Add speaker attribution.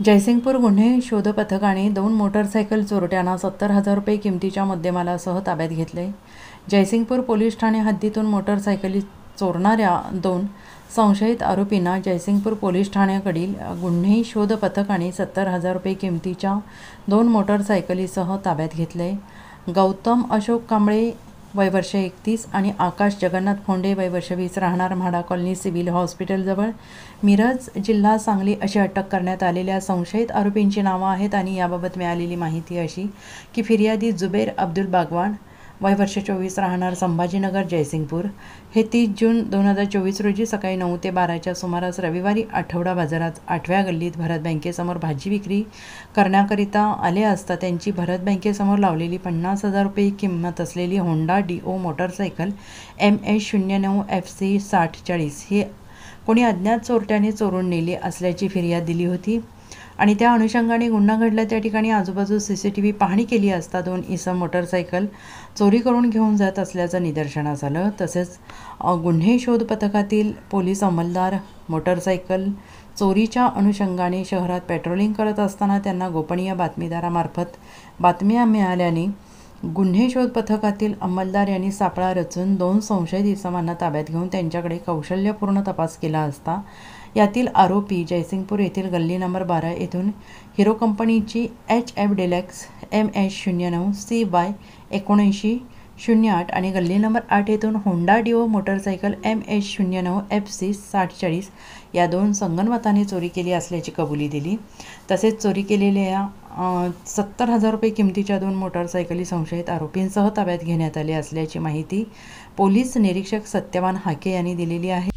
Speaker 1: जयसिंगपूर गुन्हे शोध पथकाने 2 मोटरसायकल चोरट्यांना 70,000 रुपये किमतीच्या मुद्देमालासह ताब्यात घेतले. जयसिंगपूर पोलीस ठाणे हद्दीतून मोटरसायकली चोरणाऱ्या 2 संशयित आरोपींना जयसिंगपूर पोलीस ठाण्याकडील गुन्हे शोध पथकाने 70,000 रुपये किमतीच्या 2 मोटरसायकलीसह ताब्यात घेतले. गौतम अशोक कांबळे वय वर्ष 31 आणि आकाश जगन्नाथ फोंडे वय वर्ष 20 राहणार म्हाडा कॉलनी सिव्हिल हॉस्पिटलजवळ मिरज जिल्हा सांगली अशी अटक करण्यात आलेल्या संशयित आरोपींची नावं आहेत. आणि याबाबत मिळालेली माहिती अशी की फिर्यादी जुबेर अब्दुल बागवान वय वर्ष 24 राहणार संभाजीनगर जयसिंगपूर हे 30 जून 2024 रोजी सकाळी 9 ते 12च्या सुमारास रविवारी आठवडा बाजारात 8व्या गल्लीत भरत बँकेसमोर भाजी विक्री करण्याकरिता आले असता त्यांची भरत बँकेसमोर लावलेली 50,000 रुपये किंमत असलेली Honda Dio motorcycle MS09 FC 6040 ही कोणी अज्ञात चोरट्याने चोरून नेली असल्याची फिर्याद दिली होती. आणि त्या अनुषंगाने गुन्हा घडला त्या ठिकाणी आजूबाजू CCTV पाहणी केली असता 2 इसम मोटरसायकल चोरी करून घेऊन जात असल्याचं निदर्शनास आलं. तसेच गुन्हे शोध पथकातील पोलीस अंमलदार मोटरसायकल चोरीच्या अनुषंगाने शहरात पेट्रोलिंग करत असताना त्यांना गोपनीय बातमीदारामार्फत बातम्या मिळाल्याने गुन्हे शोध पथकातील अंमलदार यांनी सापळा रचून 2 संशयित इसमांना ताब्यात घेऊन त्यांच्याकडे कौशल्यपूर्ण तपास केला असता यातील आरोपी जयसिंगपूर येथील गल्ली नंबर 12 येथून हिरो कंपनीची HF डिलक्स MS09 CY 7908 आणि गल्ली नंबर 8 येथून Honda Dio motorcycle MS09 FC 6040 या 2 संगनमताने चोरी केली असल्याची कबुली दिली. तसेच चोरी केलेल्या 70,000 रुपये किमतीच्या 2 मोटरसायकली संशयित आरोपींसह ताब्यात घेण्यात आले असल्याची माहिती पोलीस निरीक्षक सत्यवान हाके यांनी दिलेली आहे.